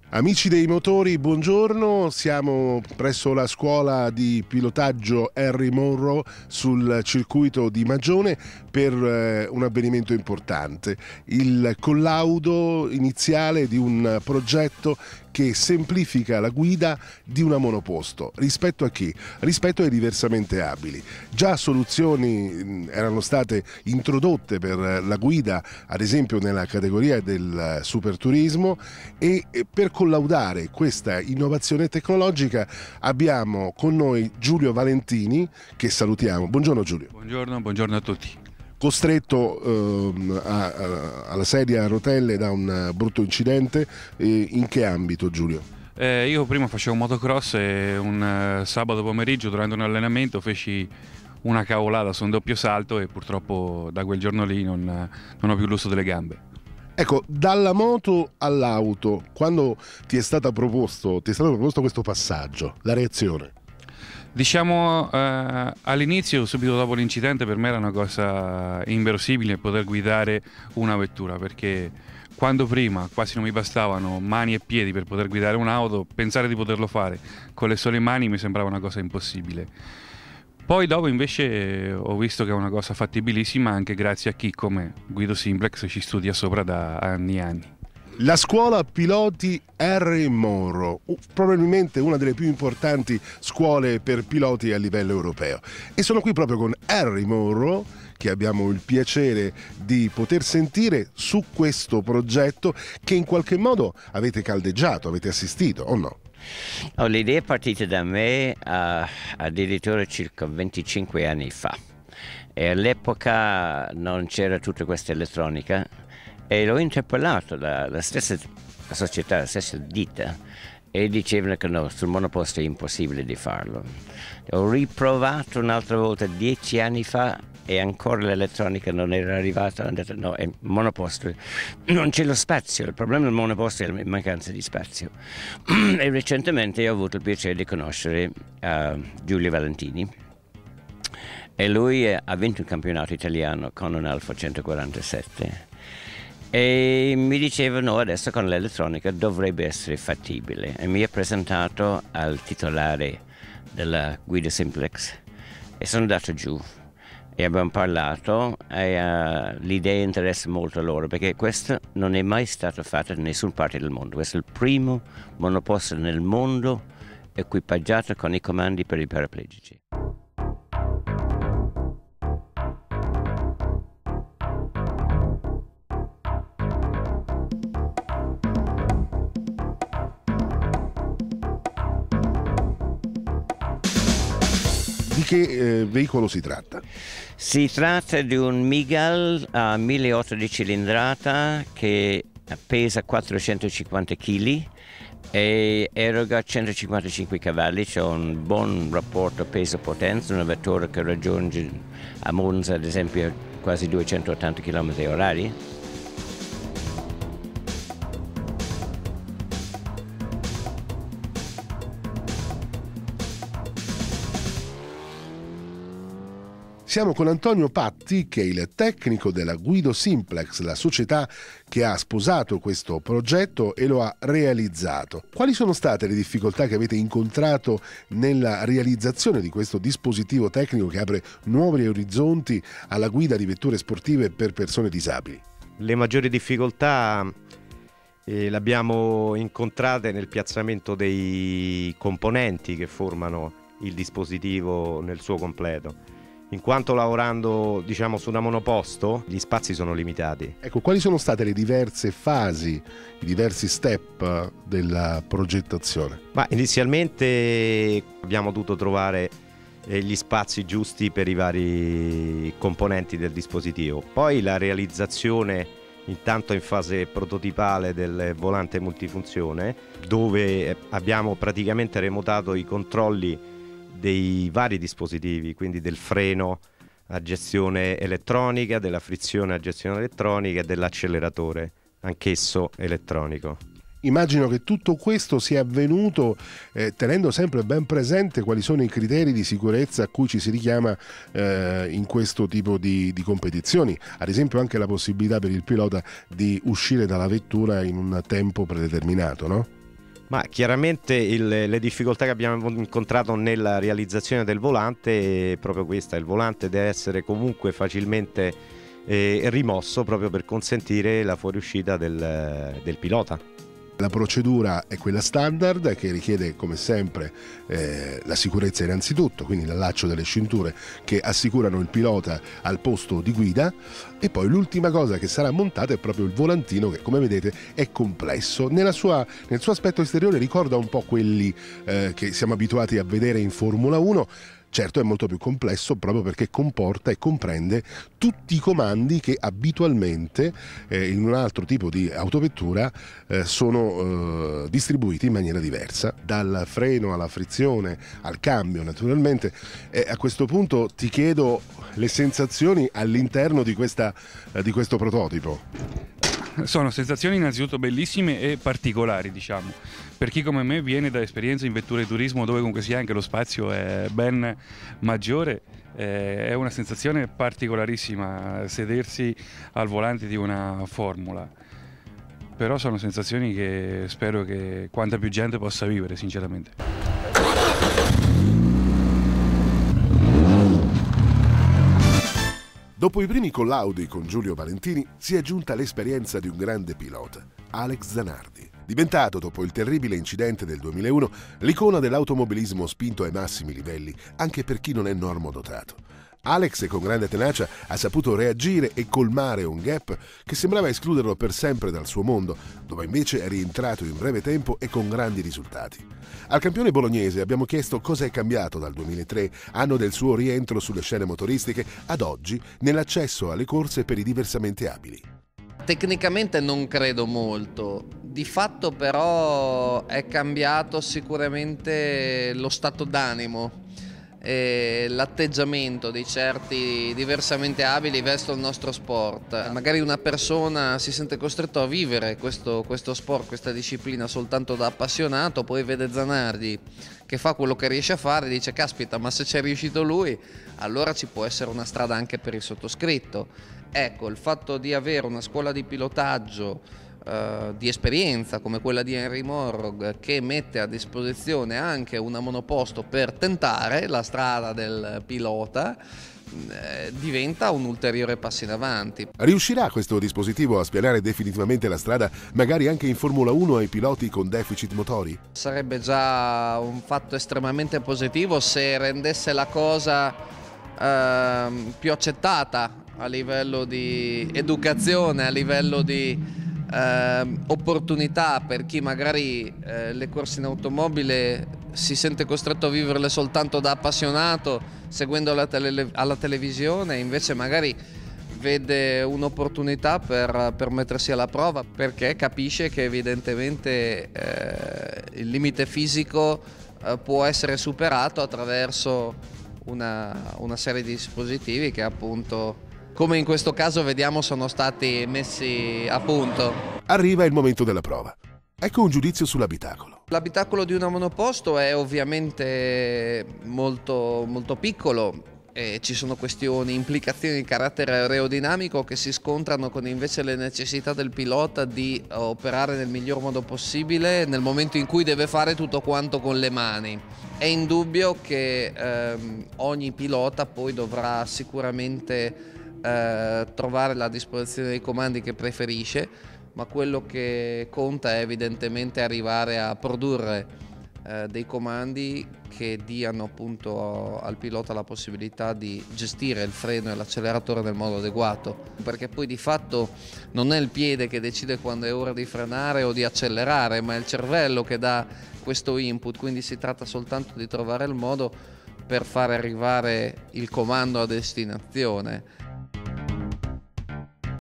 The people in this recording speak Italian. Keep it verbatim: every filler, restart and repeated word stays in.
Amici dei motori, buongiorno, siamo presso la scuola di pilotaggio Henry Monroe sul circuito di Magione per eh, un avvenimento importante, il collaudo iniziale di un progetto che semplifica la guida di una monoposto. Rispetto a chi? Rispetto ai diversamente abili. Già soluzioni mh, erano state introdotte per la guida, ad esempio nella categoria del superturismo, e per collaudare questa innovazione tecnologica abbiamo con noi Giulio Valentini, che salutiamo. Buongiorno Giulio. Buongiorno, buongiorno a tutti. Costretto eh, a, a, alla sedia a rotelle da un brutto incidente, eh, in che ambito, Giulio? Eh, io prima facevo motocross e un uh, sabato pomeriggio durante un allenamento feci una cavolata su un doppio salto e purtroppo da quel giorno lì non, non ho più l'uso delle gambe. Ecco, dalla moto all'auto, quando ti è stata proposto, ti è stato proposto questo passaggio, la reazione? Diciamo eh, all'inizio, subito dopo l'incidente, per me era una cosa inverosimile poter guidare una vettura, perché quando prima quasi non mi bastavano mani e piedi per poter guidare un'auto, pensare di poterlo fare con le sole mani mi sembrava una cosa impossibile. Poi dopo invece ho visto che è una cosa fattibilissima anche grazie a chi come Guido Simplex ci studia sopra da anni e anni. La scuola piloti Henry Monroe, probabilmente una delle più importanti scuole per piloti a livello europeo. E sono qui proprio con Henry Monroe, che abbiamo il piacere di poter sentire su questo progetto che in qualche modo avete caldeggiato, avete assistito, o no? Oh, l'idea è partita da me uh, addirittura circa venticinque anni fa. E all'epoca non c'era tutta questa elettronica. E l'ho interpellato la, la stessa la società, la stessa ditta, e dicevano che no, sul monoposto è impossibile di farlo. Ho riprovato un'altra volta dieci anni fa e ancora l'elettronica non era arrivata. Ho detto no, è monoposto, non c'è lo spazio, il problema del monoposto è la mancanza di spazio. E recentemente ho avuto il piacere di conoscere uh, Giulio Valentini. E lui ha vinto il campionato italiano con un Alfa centoquarantasette. E mi diceva no, adesso con l'elettronica dovrebbe essere fattibile, e mi ha presentato al titolare della Guido Simplex e sono andato giù e abbiamo parlato e uh, l'idea interessa molto a loro, perché questo non è mai stato fatto in nessuna parte del mondo. Questo è il primo monoposto nel mondo equipaggiato con i comandi per i paraplegici. Di che eh, veicolo si tratta? Si tratta di un Migal a milleottocento di cilindrata che pesa quattrocentocinquanta chili e eroga centocinquantacinque cavalli, c'è un buon rapporto peso-potenza, una vettura che raggiunge a Monza ad esempio quasi duecentottanta chilometri orari. Siamo con Antonio Patti, che è il tecnico della Guido Simplex, la società che ha sposato questo progetto e lo ha realizzato. Quali sono state le difficoltà che avete incontrato nella realizzazione di questo dispositivo tecnico che apre nuovi orizzonti alla guida di vetture sportive per persone disabili? Le maggiori difficoltà eh, le abbiamo incontrate nel piazzamento dei componenti che formano il dispositivo nel suo completo. In quanto lavorando, diciamo, su una monoposto, gli spazi sono limitati. Ecco, quali sono state le diverse fasi, i diversi step della progettazione? Ma inizialmente abbiamo dovuto trovare gli spazi giusti per i vari componenti del dispositivo. Poi la realizzazione, intanto in fase prototipale, del volante multifunzione, dove abbiamo praticamente remotato i controlli dei vari dispositivi, quindi del freno a gestione elettronica, della frizione a gestione elettronica e dell'acceleratore, anch'esso elettronico. Immagino che tutto questo sia avvenuto eh, tenendo sempre ben presente quali sono i criteri di sicurezza a cui ci si richiama eh, in questo tipo di, di competizioni, ad esempio anche la possibilità per il pilota di uscire dalla vettura in un tempo predeterminato, no? Ma chiaramente il, le difficoltà che abbiamo incontrato nella realizzazione del volante è proprio questa: il volante deve essere comunque facilmente eh, rimosso proprio per consentire la fuoriuscita del, del pilota. La procedura è quella standard, che richiede come sempre eh, la sicurezza innanzitutto, quindi l'allaccio delle cinture che assicurano il pilota al posto di guida, e poi l'ultima cosa che sarà montata è proprio il volantino, che come vedete è complesso. Nella sua, nel suo aspetto esteriore ricorda un po' quelli eh, che siamo abituati a vedere in Formula uno. Certo, è molto più complesso proprio perché comporta e comprende tutti i comandi che abitualmente eh, in un altro tipo di autovettura eh, sono eh, distribuiti in maniera diversa, dal freno alla frizione al cambio naturalmente. E a questo punto ti chiedo le sensazioni all'interno di, questa, eh, di questo prototipo. Sono sensazioni innanzitutto bellissime e particolari, diciamo. Per chi come me viene da esperienze in vetture di turismo dove comunque sia anche lo spazio è ben maggiore, eh, è una sensazione particolarissima sedersi al volante di una Formula. Però sono sensazioni che spero che quanta più gente possa vivere, sinceramente. Dopo i primi collaudi con Giulio Valentini si è giunta l'esperienza di un grande pilota, Alex Zanardi. Diventato, dopo il terribile incidente del duemilauno, l'icona dell'automobilismo spinto ai massimi livelli, anche per chi non è normodotato. Alex, con grande tenacia, ha saputo reagire e colmare un gap che sembrava escluderlo per sempre dal suo mondo, dove invece è rientrato in breve tempo e con grandi risultati. Al campione bolognese abbiamo chiesto cosa è cambiato dal duemilatré, anno del suo rientro sulle scene motoristiche, ad oggi nell'accesso alle corse per i diversamente abili. Tecnicamente non credo molto, di fatto però è cambiato sicuramente lo stato d'animo e l'atteggiamento di certi diversamente abili verso il nostro sport. Magari una persona si sente costretto a vivere questo, questo sport, questa disciplina soltanto da appassionato, poi vede Zanardi che fa quello che riesce a fare e dice caspita, ma se c'è riuscito lui allora ci può essere una strada anche per il sottoscritto. Ecco, il fatto di avere una scuola di pilotaggio eh, di esperienza come quella di Henry Morrog, che mette a disposizione anche una monoposto per tentare la strada del pilota, eh, diventa un ulteriore passo in avanti. Riuscirà questo dispositivo a spianare definitivamente la strada, magari anche in Formula uno, ai piloti con deficit motori? Sarebbe già un fatto estremamente positivo se rendesse la cosa eh, più accettata a livello di educazione, a livello di eh, opportunità per chi magari eh, le corse in automobile si sente costretto a viverle soltanto da appassionato, seguendo la tele alla televisione, invece magari vede un'opportunità per, per mettersi alla prova, perché capisce che evidentemente eh, il limite fisico eh, può essere superato attraverso una, una serie di dispositivi che appunto, come in questo caso vediamo, sono stati messi a punto. Arriva il momento della prova. Ecco un giudizio sull'abitacolo. L'abitacolo di una monoposto è ovviamente molto, molto piccolo e ci sono questioni, implicazioni di carattere aerodinamico che si scontrano con invece le necessità del pilota di operare nel miglior modo possibile nel momento in cui deve fare tutto quanto con le mani. È indubbio che ehm, ogni pilota poi dovrà sicuramente Eh, trovare la disposizione dei comandi che preferisce, ma quello che conta è evidentemente arrivare a produrre eh, dei comandi che diano appunto al pilota la possibilità di gestire il freno e l'acceleratore nel modo adeguato, perché poi di fatto non è il piede che decide quando è ora di frenare o di accelerare, ma è il cervello che dà questo input, quindi si tratta soltanto di trovare il modo per fare arrivare il comando a destinazione.